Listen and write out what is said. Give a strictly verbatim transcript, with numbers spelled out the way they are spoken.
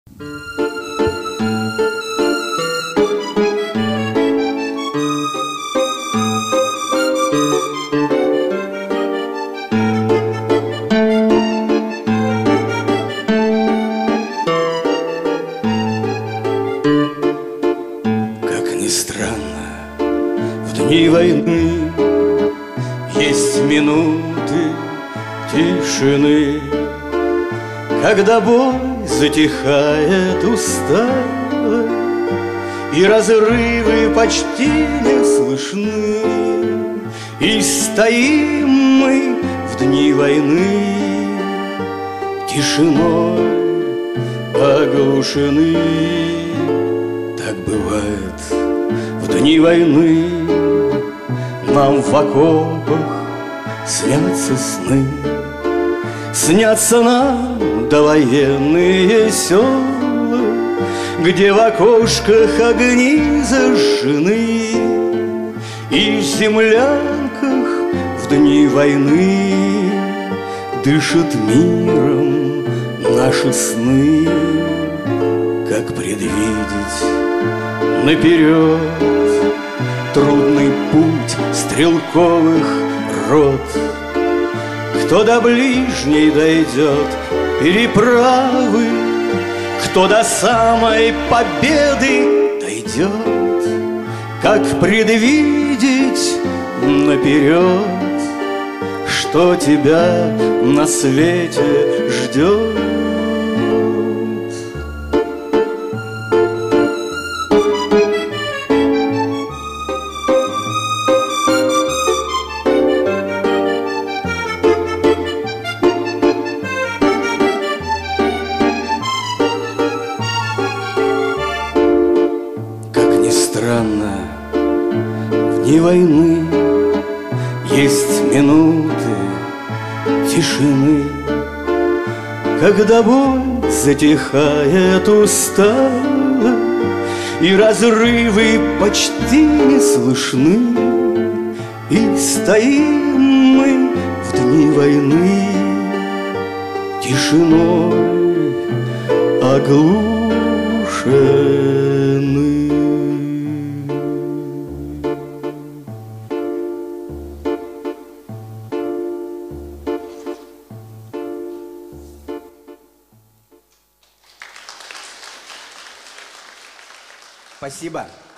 Как ни странно, в дни войны есть минуты тишины, когда бой затихает устало, и разрывы почти не слышны, и стоим мы в дни войны тишиной оглушены. Так бывает в дни войны, нам в окопах снятся сны. Снятся нам довоенные села, где в окошках огни зажжены, и в землянках в дни войны дышат миром наши сны. Как предвидеть наперед трудный путь стрелковых рот? Кто до ближней дойдет переправы, кто до самой победы дойдет? Как предвидеть наперед, что тебя на свете ждет? Странно, в дни войны есть минуты тишины, когда бой затихает устало, и разрывы почти не слышны, и стоим мы в дни войны тишиной оглушены. Спасибо.